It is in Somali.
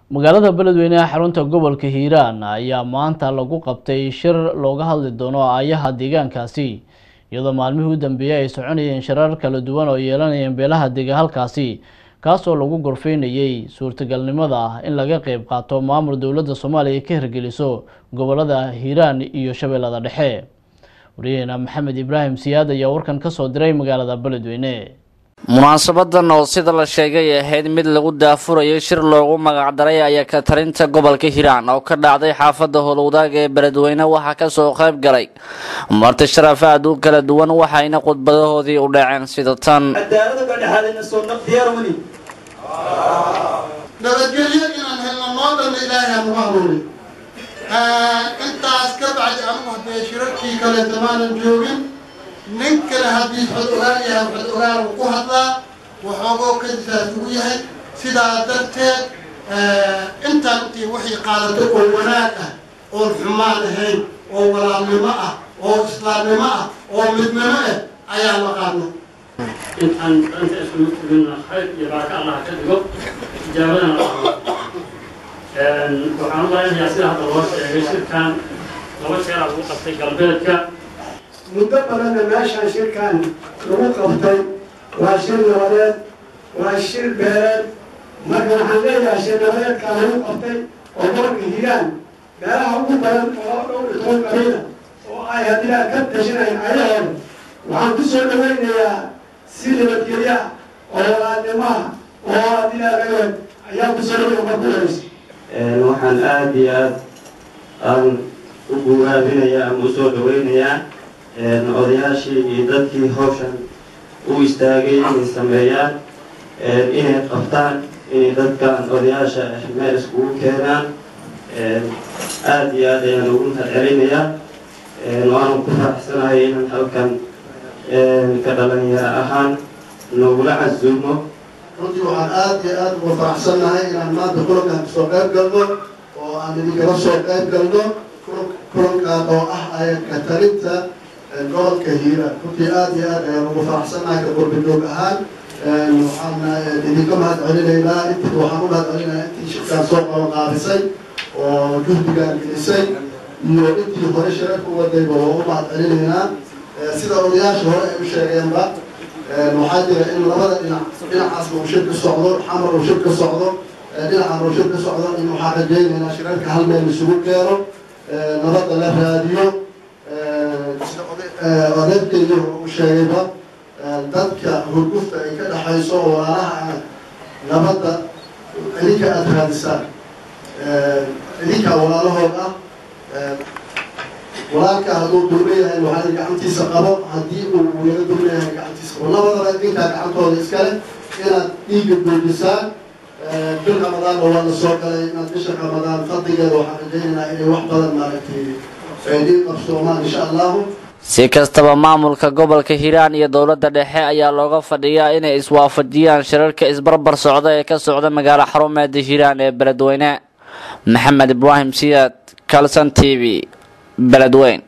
magaalada Beledweyne ee xarunta gobolka Hiiraan ayaa maanta lagu qabtay shir looga hadli doono aayaha deegaankaasi iyadoo maalmihii u dambeeyay ay soconayeen shirar kala duwan oo yeelanayeen beelaha deegaankaasi kaasoo lagu gorfeynayay suurtagalnimada in laga qayb qaato maamul dawladda Soomaaliya ka hirgeliso gobolada Hiiraan iyo Shabeellada Dhexe. Wariyaheena Maxamed Ibraahim Siyaad ayaa warkan ka soo diray magaalada Beledweyne. munaasabadan oo sida la sheegay ahayd mid lagu daafurayo shir loogu magac daray ayaa ka tarinta gobolka Hiiraan oo ka dhacday xaafadda Howlwadaag ee Beledweyne waxa ka soo qayb galay marti sharafaad u kala duwan waxayna khudbadahoodii u dhaceen sida tan cadaalada ka dhaxalina soo naqdiyaar wali nabadgelyo inaan helno noodan ilaahay aan mahadnaqo intaas ka bacdi anigu hadee shirarkii kale tamaanan joogin ninka hadii xuduraan yahay xuduraan ku hadlaa wuxuu ka difaacuu yahay sidaa darteed intaantii wixii qaadatay oo wanaag ah oo xumaan ahayn oo walaalnimo ah oo islaamnimo ah oo midnimo ah ayaa la qaadnay intaan isku midna khayr iyo baraka Allah ka dhigo jawaabana waxaan leeyahay sida hadda loo sheegay shirkan laba jeer lagu qabtay galbeedka muddo badan meeshaan shirkan lagu qabtay waa shir nabadeed waa shir beeleed marka waxaan leeyahay shir nabadeedka lagu qabtay oo gobolka Hiiraan beelaha ugu badan oo dhowr qabiila oo ay hadii ka tashanayaan ayahooda waxaan ku soo dhaweynayaa si nabadgelyo oo walaalnimo oo hadii ayaa ku soo dhaweynaya waxaan aad iyo aad aan u guubaabinayaa ama u soo dhaweynayaa odayaashii iyo dadkii hawshan u istaagay inay sameeyaan inay qabtaan inay dadkan odayaasha meel iskugu keenaan aad iyo aad ayaan ugu mahadcelinayaa waana ku faraxsanahay inaan halkan ka dhalinyaro ahaan nogula casuumo runtii waxaan aad iyo aad ugu faraxsanahay inaan maanta kulankan kasoo qayb galno oo aan idinkala soo qayb galno kulankan oo ah ka talinta gobolka Hiiraan runtii aad iyo aad ayaan ugu faraxsanahay ka qurbidoog ahaan waxaan idinka mahadcelinaynaa intii waxaan u mahadcelinayaa intii shirkaan soo qabanqaabisay oo juhdigaan gelisay iyo intii hore shirarka u wadayba waa u mahadcelinaynaa sida odayaasha hore ay u sheegeenba waxaa jira in labada dhinacaasba uu shir ka socdo xamar uu shir ka socdo dhinacan uu shir ka socdo in waxaan rajaynaynaa shirarka hal meel isugu keeno nabadda la raadiyo odaydkeedu uu sheegayba dadka hurgufta ay ka dhaxayso oo walaalaha nabadda idinka aada raadisaan idinka walaalahood ah walaalka hadduu dulma yahay waxaa gacantiisa qabo haddii uu naga dulma yahay gacantiisa qabo labadaba idinkaa gacantooda iskale inaad dhiiga buujisaan bil ramadaanna waa la soo galay inaad bisha ramadaan fadligeeda waxaan rajaynaynaa inay wax badan maaragtay faa'iido qabsoomaan insha allahu si kastaba maamulka gobolka Hiiraan iyo dawladda dhexe ayaa looga fadhiyaa inay iswaafajiyaan shirarka isbarbar socda ee ka socda magaalada xarumeed Hiiraan ee Beledweyne. Maxamed Ibraahim Siyaad, Kalsan TV, Beledweyne.